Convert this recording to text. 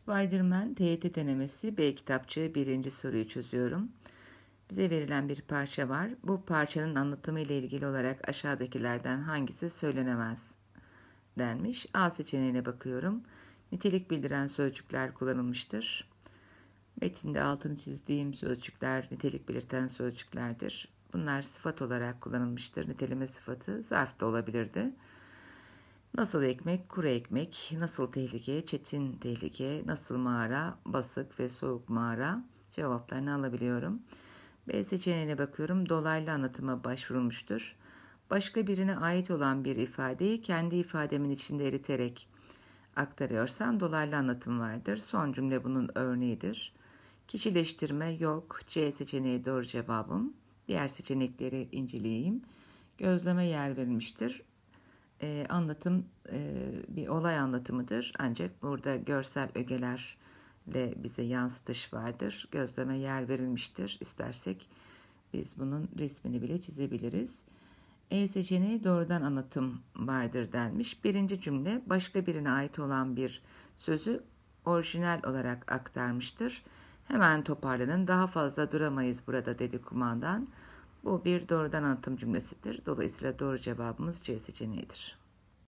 Spider-Man TYT denemesi B kitapçığı birinci soruyu çözüyorum. Bize verilen bir parça var. Bu parçanın anlatımı ile ilgili olarak aşağıdakilerden hangisi söylenemez denmiş. A seçeneğine bakıyorum. Nitelik bildiren sözcükler kullanılmıştır. Metinde altını çizdiğim sözcükler nitelik belirten sözcüklerdir. Bunlar sıfat olarak kullanılmıştır. Niteleme sıfatı zarf da olabilirdi. Nasıl ekmek, kuru ekmek, nasıl tehlike, çetin tehlike, nasıl mağara, basık ve soğuk mağara cevaplarını alabiliyorum. B seçeneğine bakıyorum. Dolaylı anlatıma başvurulmuştur. Başka birine ait olan bir ifadeyi kendi ifademin içinde eriterek aktarıyorsam dolaylı anlatım vardır. Son cümle bunun örneğidir. Kişileştirme yok. C seçeneği doğru cevabım. Diğer seçenekleri inceleyeyim. Gözleme yer verilmiştir. Anlatım bir olay anlatımıdır. Ancak burada görsel ögelerle bize yansıtış vardır. Gözleme yer verilmiştir. İstersek biz bunun resmini bile çizebiliriz. E seçeneği doğrudan anlatım vardır denmiş. Birinci cümle başka birine ait olan bir sözü orijinal olarak aktarmıştır. Hemen toparlanın, daha fazla duramayız burada dedi kumandan. Bu bir doğrudan anlatım cümlesidir. Dolayısıyla doğru cevabımız C seçeneğidir.